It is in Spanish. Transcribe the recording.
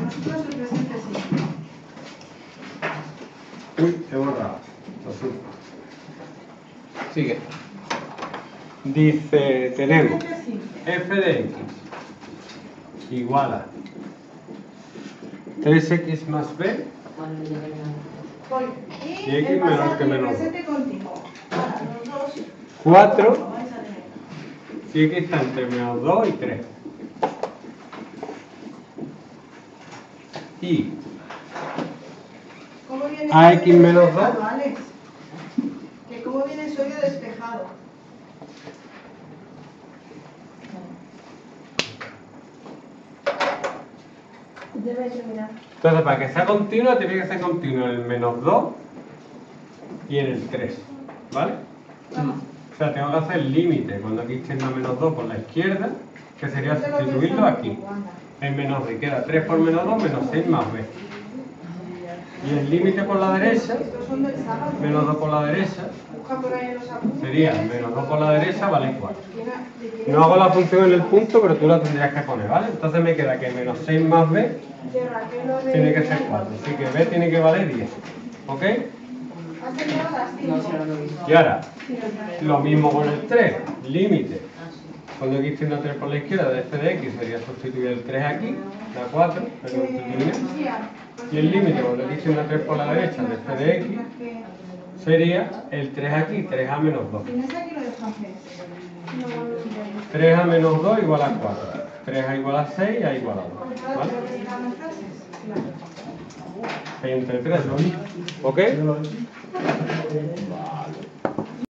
nosotros el presente simple. Uy, he borrado. Sigue. Dice, tenemos Presente simple. f de x igual a 3x más b Y Y X el menor pasado que y el menos presente continuo. Ahora, los dos. 4 lo vais a tener. si x está entre menos 2 y 3. Y ¿Cómo viene a eso x de menos despejado, 2. Alex? Que cómo viene eso de despejado. Debe terminar. Entonces, para que sea continua, tiene que ser continua en el menos 2 y en el 3. ¿Vale? O sea, tengo que hacer el límite cuando aquí tienda menos 2 por la izquierda, que sería sustituirlo aquí. En menos b queda 3 por menos 2 menos 6 más b. Y el límite por la derecha, Estos son del sábado. menos 2 por la derecha, Busca por ahí en los apuntes. sería menos 2 por la derecha vale 4. ¿De quién No hago la función en el punto, pero tú la tendrías que poner, ¿vale? Entonces me queda que menos 6 más b de Raquel o de- tiene que ser 4. Así que b tiene que valer 10. ¿Ok? Has terminado las 5. Y ahora, lo mismo con el 3. Límite. Cuando x tiende a 3 por la izquierda de f de x sería sustituir el 3 aquí, da 4, pero lo sustituiré. Y el límite cuando x tiende a 3 por la derecha de f de x sería el 3 aquí, 3a menos 2. ¿Tienes aquí lo de francés? 3a menos 2 igual a 4. 3a igual a 6 y a igual a 2. ¿Vale? Entre 3, ¿no? ¿Ok?